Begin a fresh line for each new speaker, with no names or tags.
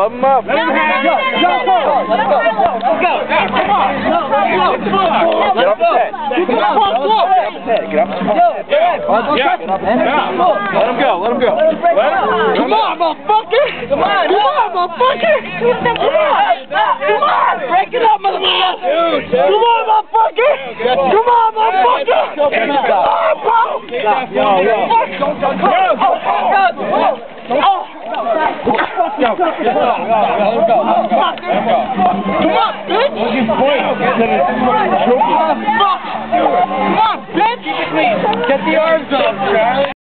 Rub him up.
Let him have it. Let's go. Let's go. Come on.
Get off his head. Get off his head. Get off his head. Let him go. Let him go.
Come on, motherfucker. Come on, motherfucker. Come on. Break it up, motherfucker. Come on, motherfucker. Come on, motherfucker. Come on, bro. Come on, bitch! Come on, bitch! Get the arms up, Charlie!